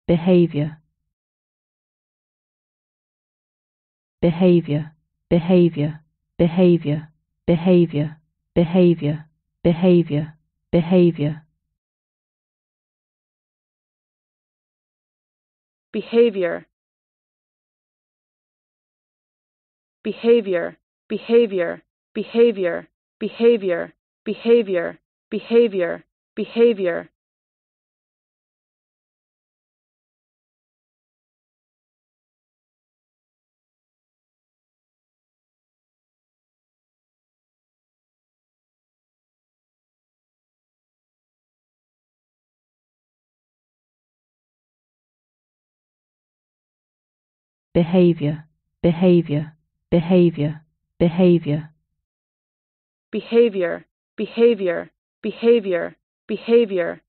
behaviour, behaviour, behaviour, behaviour, behaviour, behaviour, behaviour, behaviour. Behavior, behavior, behavior, behavior, behavior, behavior, behavior, behavior. Behaviour, behaviour, behaviour, behaviour. Behavior, behavior, behavior, behavior.